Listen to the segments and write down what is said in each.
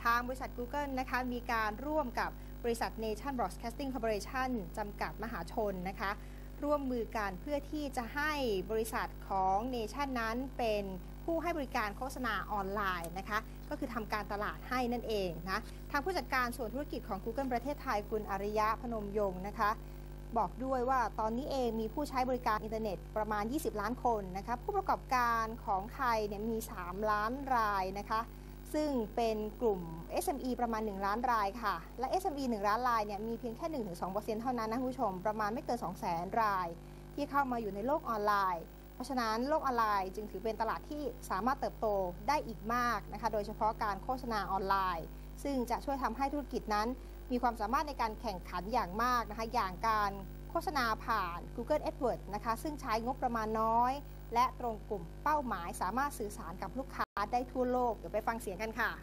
ทางบริษัท Google นะคะมีการร่วมกับบริษัท Nation Broadcasting Corporation จำกัดมหาชนนะคะร่วมมือกันเพื่อที่จะให้บริษัทของ Nation นั้นเป็นผู้ให้บริการโฆษณาออนไลน์นะคะก็คือทำการตลาดให้นั่นเองนะทางผู้จัดการส่วนธุรกิจของ Google ประเทศไทยคุณอริยะพนมยงค์นะคะบอกด้วยว่าตอนนี้เองมีผู้ใช้บริการอินเทอร์เน็ตประมาณ20ล้านคนนะคะผู้ประกอบการของไทยเนี่ยมี3ล้านรายนะคะซึ่งเป็นกลุ่ม SME ประมาณ1ล้านรายค่ะและ SME 1ล้านรายเนี่ยมีเพียงแค่ 1-2% เท่านั้นนะคุณผู้ชมประมาณไม่เกิน 200,000 รายที่เข้ามาอยู่ในโลกออนไลน์เพราะฉะนั้นโลกออนไลน์จึงถือเป็นตลาดที่สามารถเติบโตได้อีกมากนะคะโดยเฉพาะการโฆษณาออนไลน์ซึ่งจะช่วยทำให้ธุรกิจนั้นมีความสามารถในการแข่งขันอย่างมากนะคะอย่างการโฆษณาผ่าน Google AdWords นะคะซึ่งใช้งบประมาณน้อยและตรงกลุ่มเป้าหมายสามารถสื่อสารกับลูกค้าได้ทั่วโลกเดี๋ยวไปฟังเสียงกันค่ะ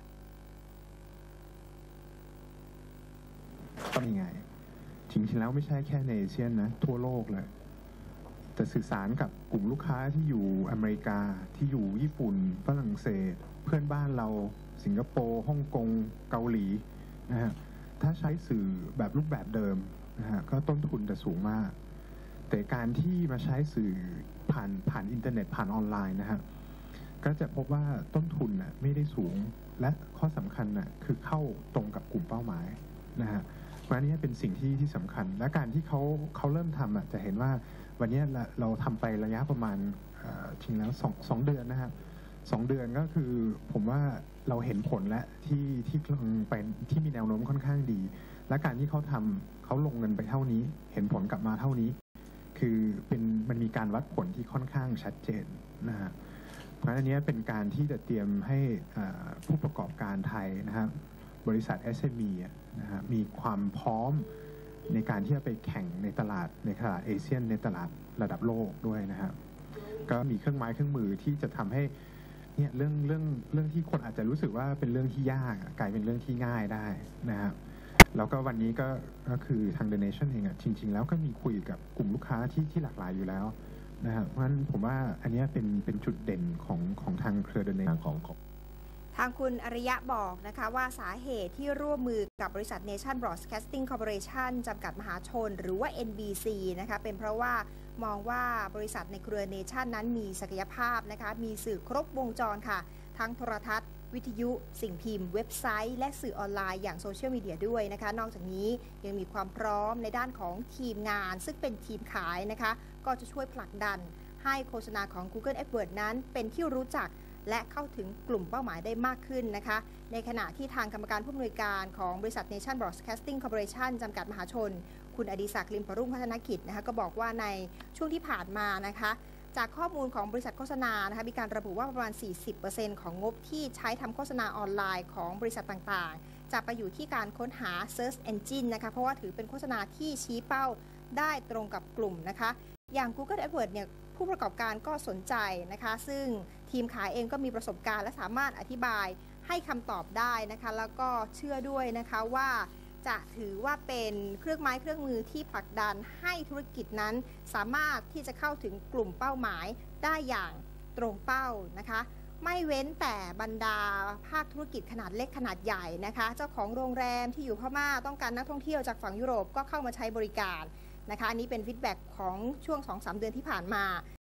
เป็นยังไงจริงๆแล้วไม่ใช่แค่ในเอเชียนะทั่วโลกเลยจะสื่อสารกับกลุ่มลูกค้าที่อยู่อเมริกาที่อยู่ญี่ปุ่นฝรั่งเศสเพื่อนบ้านเราสิงคโปร์ฮ่องกงเกาหลีนะฮะถ้าใช้สื่อแบบรูปแบบเดิมนะฮะก็ต้นทุนจะสูงมากแต่การที่มาใช้สื่อผ่านอินเทอร์เน็ตผ่านออนไลน์นะฮะก็จะพบว่าต้นทุนไม่ได้สูงและข้อสำคัญคือเข้าตรงกับกลุ่มเป้าหมายนะฮะเพราะนี้เป็นสิ่งที่สำคัญและการที่เขาเริ่มทำจะเห็นว่าวันนี้เราทำไประยะประมาณจริงแล้ว2 เดือนนะฮะ2 เดือนก็คือผมว่าเราเห็นผลและที่กำลังเป็นที่มีแนวโน้มค่อนข้างดีและการที่เขาลงเงินไปเท่านี้เห็นผลกลับมาเท่านี้คือมันมีการวัดผลที่ค่อนข้างชัดเจนนะฮะเพราะอันนี้เป็นการที่จะเตรียมให้ผู้ประกอบการไทยนะครับบริษัท SME นะฮะมีความพร้อมในการที่จะไปแข่งในตลาดเอเชียนในตลาดระดับโลกด้วยนะครับก็มีเครื่องไม้เครื่องมือที่จะทำให้เนี่ยเรื่องที่คนอาจจะรู้สึกว่าเป็นเรื่องที่ยากกลายเป็นเรื่องที่ง่ายได้นะครับแล้วก็วันนี้ก็คือทาง The Nation เองจริงๆแล้วก็มีคุยกับกลุ่มลูกค้าที่หลากหลายอยู่แล้วนะครับเพราะฉะนั้นผมว่าอันนี้เป็นจุดเด่นของทางเครือ The Nation ของทางคุณอริยะบอกนะคะว่าสาเหตุที่ร่วมมือกับบริษัท Nation Broadcasting Corporation จำกัดมหาชนหรือว่า NBC นะคะเป็นเพราะว่ามองว่าบริษัทในเครือ Nation นั้นมีศักยภาพนะคะมีสื่อครบวงจรค่ะทั้งโทรทัศน์วิทยุสิ่งพิมพ์เว็บไซต์และสื่อออนไลน์อย่างโซเชียลมีเดียด้วยนะคะนอกจากนี้ยังมีความพร้อมในด้านของทีมงานซึ่งเป็นทีมขายนะคะก็จะช่วยผลักดันให้โฆษณาของ Google AdWords นั้นเป็นที่รู้จักและเข้าถึงกลุ่มเป้าหมายได้มากขึ้นนะคะในขณะที่ทางกรรมการผู้อำนวยการของบริษัท Nation Broadcasting Corporation จำกัดมหาชนคุณอดิศักดิ์ลิมปรุ่งพัฒนกิจนะคะก็บอกว่าในช่วงที่ผ่านมานะคะจากข้อมูลของบริษัทโฆษณานะคะมีการระบุว่าประมาณ 40% ของงบที่ใช้ทำโฆษณาออนไลน์ของบริษัทต่างๆจะไปอยู่ที่การค้นหา Search Engine นะคะเพราะว่าถือเป็นโฆษณาที่ชี้เป้าได้ตรงกับกลุ่มนะคะอย่าง Google AdWords เนี่ยผู้ประกอบการก็สนใจนะคะซึ่งทีมขายเองก็มีประสบการณ์และสามารถอธิบายให้คำตอบได้นะคะแล้วก็เชื่อด้วยนะคะว่าจะถือว่าเป็นเครื่องไม้เครื่องมือที่ผลักดันให้ธุรกิจนั้นสามารถที่จะเข้าถึงกลุ่มเป้าหมายได้อย่างตรงเป้านะคะไม่เว้นแต่บรรดาภาคธุรกิจขนาดเล็กขนาดใหญ่นะคะเจ้าของโรงแรมที่อยู่พม่าต้องการนักท่องเที่ยวจากฝั่งยุโรปก็เข้ามาใช้บริการนะคะอันนี้เป็นฟีดแบ็กของช่วง 2-3 เดือนที่ผ่านมา